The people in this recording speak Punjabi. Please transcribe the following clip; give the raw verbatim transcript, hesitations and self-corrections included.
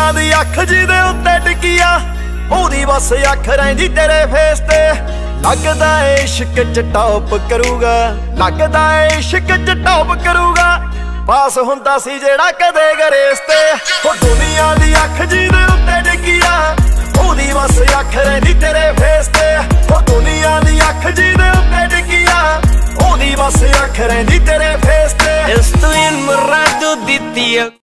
ਦੁਨੀਆ ਦੀ ਅੱਖ ਜਿਹਦੇ ਉੱਤੇ ਟਿਕੀ ਆ, ਉਹਦੀ ਬਸ ਅੱਖ ਰਹਿੰਦੀ ਤੇਰੇ ਫੇਸ ਤੇ। ਲੱਗਦਾ ਏ ਇਸ਼ਕ ਚ ਟੌਪ ਕਰੂਗਾ, ਲੱਗਦਾ ਏ ਇਸ਼ਕ ਚ ਟੌਪ ਕਰੂਗਾ। ਪਾਸ ਹੁੰਦਾ ਸੀ ਜਿਹੜਾ ਕਦੇ ਗਰੇਸ ਤੇ। ਉਹ ਦੁਨੀਆ ਦੀ ਅੱਖ ਜਿਹਦੇ ਉੱਤੇ ਟਿਕੀ ਆ, ਉਹਦੀ ਬਸ ਅੱਖ ਰਹਿੰਦੀ ਤੇਰੇ ਫੇਸ ਤੇ। ਉਹ ਦੁਨੀਆ ਦੀ ਅੱਖ ਜਿਹਦੇ ਉੱਤੇ ਟਿਕੀ ਆ, ਉਹਦੀ ਬਸ ਅੱਖ ਰਹਿੰਦੀ ਤੇਰੇ ਫੇਸ ਤੇ। Estoy enamorado de ti.